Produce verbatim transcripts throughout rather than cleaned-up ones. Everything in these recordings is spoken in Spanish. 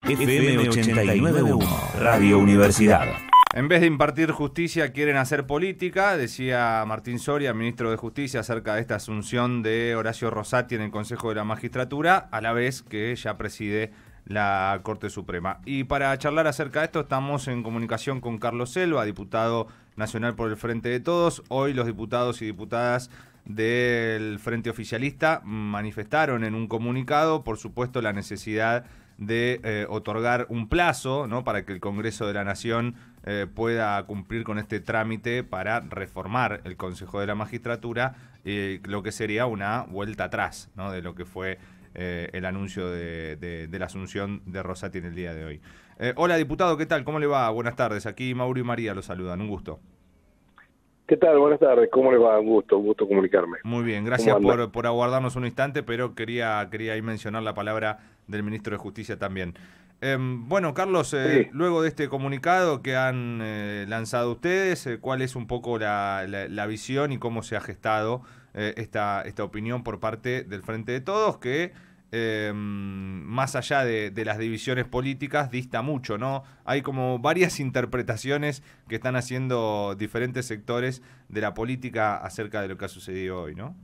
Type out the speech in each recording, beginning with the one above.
F M ochenta y nueve punto uno, Radio Universidad. En vez de impartir justicia, quieren hacer política, decía Martín Soria, ministro de Justicia, acerca de esta asunción de Horacio Rosati en el Consejo de la Magistratura, a la vez que ya preside la Corte Suprema. Y para charlar acerca de esto, estamos en comunicación con Carlos Selva, diputado nacional por el Frente de Todos. Hoy los diputados y diputadas del Frente Oficialista manifestaron en un comunicado, por supuesto, la necesidad de eh, otorgar un plazo, ¿no?, para que el Congreso de la Nación eh, pueda cumplir con este trámite para reformar el Consejo de la Magistratura, eh, lo que sería una vuelta atrás, ¿no?, de lo que fue eh, el anuncio de, de, de la asunción de Rosati en el día de hoy. Eh, hola, diputado, ¿qué tal? ¿Cómo le va? Buenas tardes. Aquí Mauro y María lo saludan. Un gusto. ¿Qué tal? Buenas tardes. ¿Cómo le va? Un gusto, un gusto comunicarme. Muy bien, gracias por, por aguardarnos un instante, pero quería, quería ahí mencionar la palabra del ministro de Justicia también. Eh, bueno, Carlos, eh, sí. luego de este comunicado que han eh, lanzado ustedes, eh, ¿cuál es un poco la, la, la visión y cómo se ha gestado eh, esta, esta opinión por parte del Frente de Todos, que eh, más allá de, de las divisiones políticas dista mucho, ¿no? Hay como varias interpretaciones que están haciendo diferentes sectores de la política acerca de lo que ha sucedido hoy, ¿no?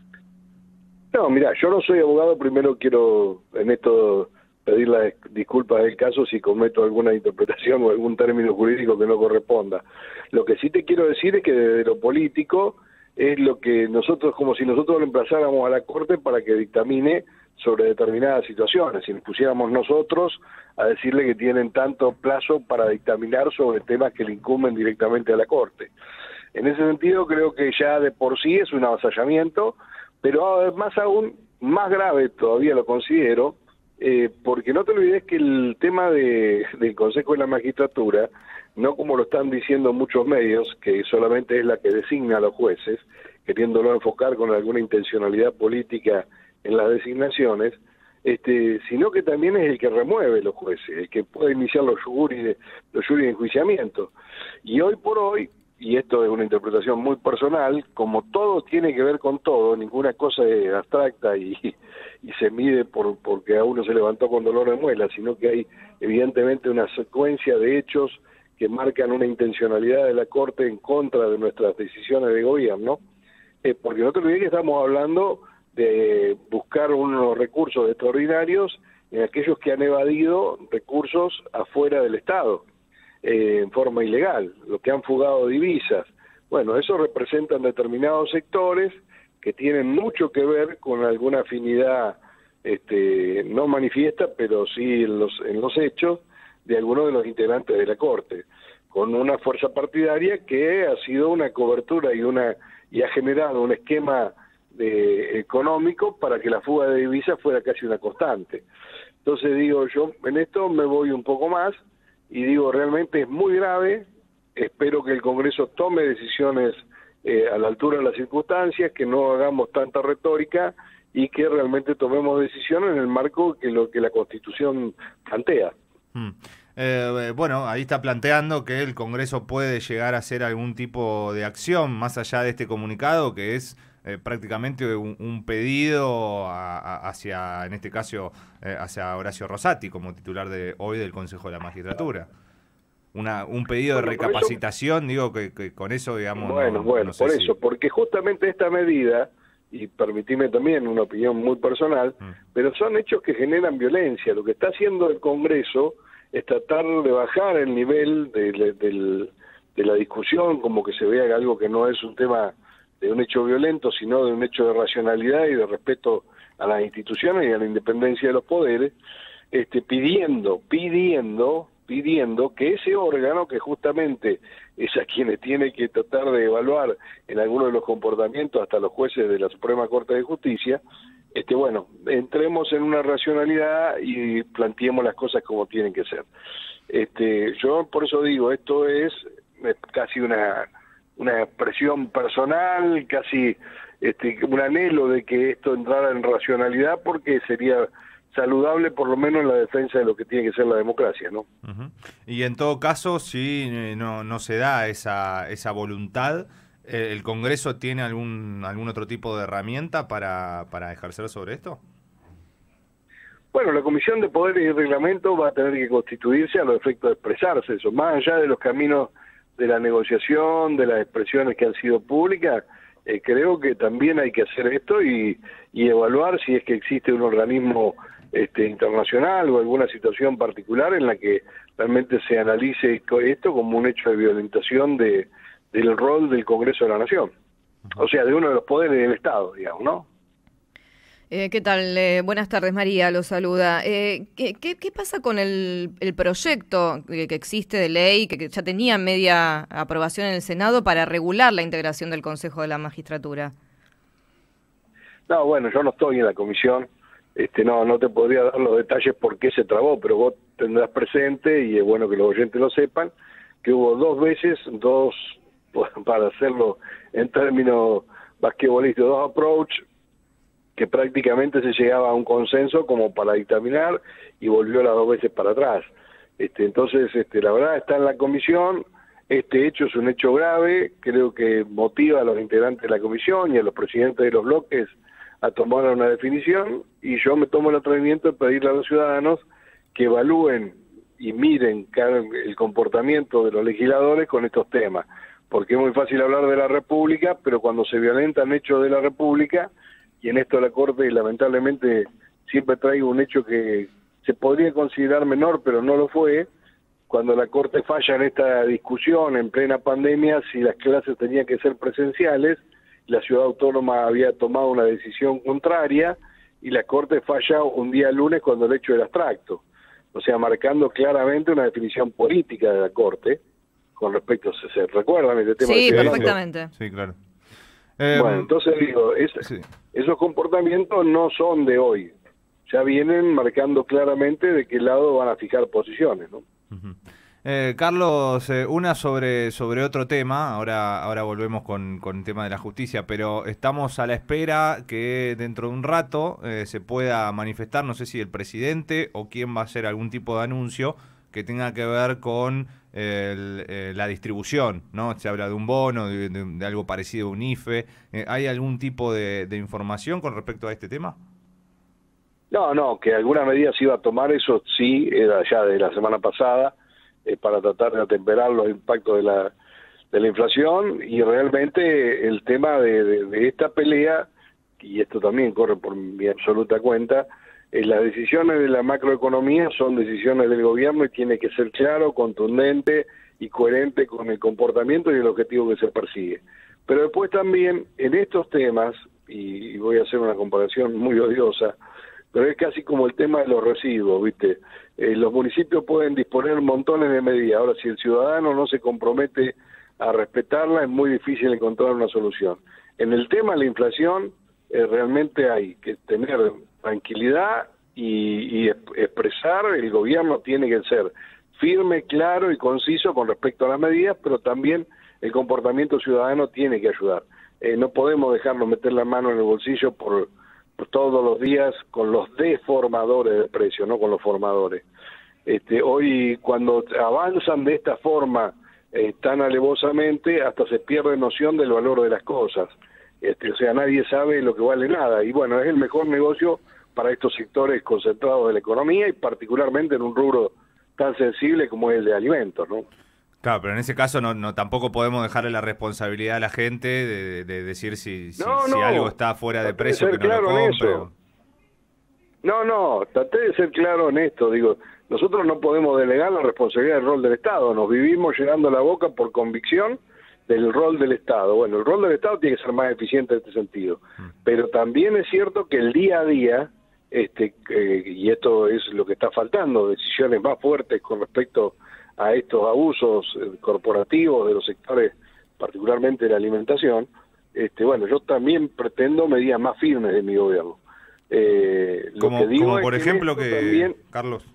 No, mira, yo no soy abogado, primero quiero en esto pedir las disculpas del caso si cometo alguna interpretación o algún término jurídico que no corresponda. Lo que sí te quiero decir es que desde lo político es lo que nosotros, como si nosotros lo emplazáramos a la Corte para que dictamine sobre determinadas situaciones, si nos pusiéramos nosotros a decirle que tienen tanto plazo para dictaminar sobre temas que le incumben directamente a la Corte. En ese sentido creo que ya de por sí es un avasallamiento, pero más aún, más grave todavía lo considero, eh, porque no te olvides que el tema de, del Consejo de la Magistratura, no como lo están diciendo muchos medios, que solamente es la que designa a los jueces, queriéndolo enfocar con alguna intencionalidad política en las designaciones, este, sino que también es el que remueve los jueces, el que puede iniciar los juris de, los juris de enjuiciamiento. Y hoy por hoy, y esto es una interpretación muy personal, como todo tiene que ver con todo, ninguna cosa es abstracta y, y se mide por porque a uno se levantó con dolor de muela, sino que hay evidentemente una secuencia de hechos que marcan una intencionalidad de la Corte en contra de nuestras decisiones de gobierno, eh, porque no te olvides que estamos hablando de buscar unos recursos extraordinarios en aquellos que han evadido recursos afuera del Estado, eh, en forma ilegal, los que han fugado divisas. Bueno, eso representan determinados sectores que tienen mucho que ver con alguna afinidad, este, no manifiesta, pero sí en los, en los hechos, de algunos de los integrantes de la Corte, con una fuerza partidaria que ha sido una cobertura y una y ha generado un esquema de, económico para que la fuga de divisas fuera casi una constante. Entonces digo, yo en esto me voy un poco más y digo, realmente es muy grave, espero que el Congreso tome decisiones eh, a la altura de las circunstancias, que no hagamos tanta retórica y que realmente tomemos decisiones en el marco que lo que la Constitución plantea. Hmm. Eh, bueno, ahí está planteando que el Congreso puede llegar a hacer algún tipo de acción más allá de este comunicado, que es eh, prácticamente un, un pedido a, a, hacia, en este caso, eh, hacia Horacio Rosati como titular de hoy del Consejo de la Magistratura. Una, un pedido bueno, de recapacitación, eso, digo que, que con eso, digamos... Bueno, no, bueno, no sé por si... eso, porque justamente esta medida, y permitime también una opinión muy personal, mm. pero son hechos que generan violencia. Lo que está haciendo el Congreso es tratar de bajar el nivel de, de, de, de la discusión, como que se vea algo que no es un tema de un hecho violento, sino de un hecho de racionalidad y de respeto a las instituciones y a la independencia de los poderes, este, pidiendo, pidiendo, pidiendo que ese órgano, que justamente es a quienes tiene que tratar de evaluar en algunos de los comportamientos hasta los jueces de la Suprema Corte de Justicia, Este, bueno, entremos en una racionalidad y planteemos las cosas como tienen que ser. Este, yo por eso digo, esto es, es casi una, una expresión personal, casi este, un anhelo de que esto entrara en racionalidad, porque sería saludable por lo menos en la defensa de lo que tiene que ser la democracia, ¿no? Uh-huh. Y en todo caso, si no, no se da esa, esa voluntad, ¿el Congreso tiene algún algún otro tipo de herramienta para, para ejercer sobre esto? Bueno, la Comisión de Poderes y Reglamento va a tener que constituirse a los efectos de expresarse eso, más allá de los caminos de la negociación, de las expresiones que han sido públicas. Eh, creo que también hay que hacer esto y, y evaluar si es que existe un organismo este, internacional o alguna situación particular en la que realmente se analice esto como un hecho de violentación de, del rol del Congreso de la Nación, o sea, de uno de los poderes del Estado, digamos, ¿no? Eh, ¿Qué tal? Eh, buenas tardes, María, lo saluda. Eh, ¿qué, qué, ¿Qué pasa con el, el proyecto que, que existe de ley, que, que ya tenía media aprobación en el Senado para regular la integración del Consejo de la Magistratura? No, bueno, yo no estoy en la comisión, este, no, no te podría dar los detalles por qué se trabó, pero vos tendrás presente, y es bueno que los oyentes lo sepan, que hubo dos veces, dos, para hacerlo en términos basquetbolistas, dos approach, que prácticamente se llegaba a un consenso como para dictaminar y volvió las dos veces para atrás. Este, entonces, este, la verdad está en la comisión, este hecho es un hecho grave, creo que motiva a los integrantes de la comisión y a los presidentes de los bloques a tomar una definición, y yo me tomo el atrevimiento de pedirle a los ciudadanos que evalúen y miren el comportamiento de los legisladores con estos temas, porque es muy fácil hablar de la República, pero cuando se violentan hechos de la República, y en esto la Corte lamentablemente siempre traigo un hecho que se podría considerar menor, pero no lo fue, cuando la Corte falla en esta discusión en plena pandemia si las clases tenían que ser presenciales, la ciudad autónoma había tomado una decisión contraria y la Corte falla un día lunes cuando el hecho era abstracto, o sea, marcando claramente una definición política de la Corte con respecto, ¿se, se recuerdan este tema? Sí, perfectamente. Sí, claro. Eh, bueno, entonces digo, es, sí. esos comportamientos no son de hoy, ya vienen marcando claramente de qué lado van a fijar posiciones, ¿no? Uh-huh. eh, Carlos, eh, una sobre sobre otro tema, ahora ahora volvemos con, con el tema de la justicia, pero estamos a la espera que dentro de un rato eh, se pueda manifestar, no sé si el presidente o quién va a hacer algún tipo de anuncio que tenga que ver con El, eh, la distribución, ¿no? Se habla de un bono, de, de, de algo parecido a un I F E. Eh, ¿Hay algún tipo de, de información con respecto a este tema? No, no, que alguna medida se iba a tomar, eso sí, era ya de la semana pasada, eh, para tratar de atemperar los impactos de la, de la inflación, y realmente el tema de, de, de esta pelea, y esto también corre por mi absoluta cuenta, Eh, las decisiones de la macroeconomía son decisiones del gobierno y tiene que ser claro, contundente y coherente con el comportamiento y el objetivo que se persigue. Pero después también en estos temas, y voy a hacer una comparación muy odiosa, pero es casi como el tema de los residuos, ¿viste? Eh, los municipios pueden disponer montones de medidas. Ahora, si el ciudadano no se compromete a respetarla, es muy difícil encontrar una solución. En el tema de la inflación, eh, realmente hay que tener tranquilidad y, y expresar, el gobierno tiene que ser firme, claro y conciso con respecto a las medidas, pero también el comportamiento ciudadano tiene que ayudar. Eh, no podemos dejarnos meter la mano en el bolsillo por, por todos los días con los deformadores de precio, no con los formadores. Este, hoy cuando avanzan de esta forma eh, tan alevosamente, hasta se pierde noción del valor de las cosas. Este, o sea, nadie sabe lo que vale nada, y bueno, es el mejor negocio para estos sectores concentrados de la economía y particularmente en un rubro tan sensible como es el de alimentos, ¿no? Claro, pero en ese caso no, no tampoco podemos dejarle la responsabilidad a la gente de, de decir si, si, no, si no, algo está fuera de precio, que no claro lo compre. O... No, no, traté de ser claro en esto, digo, nosotros no podemos delegar la responsabilidad del rol del Estado, nos vivimos llenando la boca por convicción del rol del Estado. Bueno, el rol del Estado tiene que ser más eficiente en este sentido, pero también es cierto que el día a día, este eh, y esto es lo que está faltando, decisiones más fuertes con respecto a estos abusos eh, corporativos de los sectores, particularmente de la alimentación. Este, bueno, yo también pretendo medidas más firmes de mi gobierno. Eh, lo como, que digo como es por que ejemplo que también... Carlos.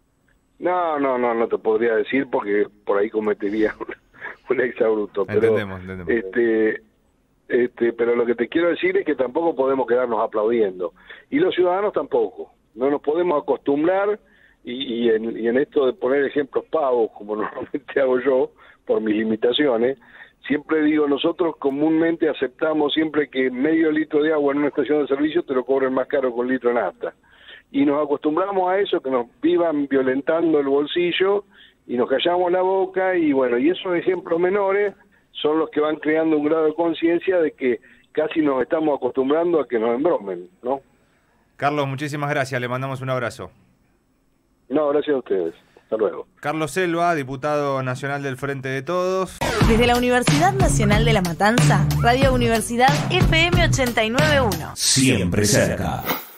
No, no, no, no te podría decir porque por ahí cometería un, un exabrupto. Pero, entendemos, entendemos. Este, este, pero lo que te quiero decir es que tampoco podemos quedarnos aplaudiendo. Y los ciudadanos tampoco. No nos podemos acostumbrar, y, y, en, y en esto de poner ejemplos pavos, como normalmente hago yo, por mis limitaciones, siempre digo, nosotros comúnmente aceptamos siempre que medio litro de agua en una estación de servicio te lo cobren más caro con litro de nafta. y nos acostumbramos a eso, que nos vivan violentando el bolsillo y nos callamos la boca, y bueno, y esos ejemplos menores son los que van creando un grado de conciencia de que casi nos estamos acostumbrando a que nos embromen, ¿no? Carlos, muchísimas gracias, le mandamos un abrazo. No, gracias a ustedes. Hasta luego. Carlos Selva, diputado nacional del Frente de Todos. Desde la Universidad Nacional de La Matanza, Radio Universidad F M ochenta y nueve punto uno. Siempre cerca.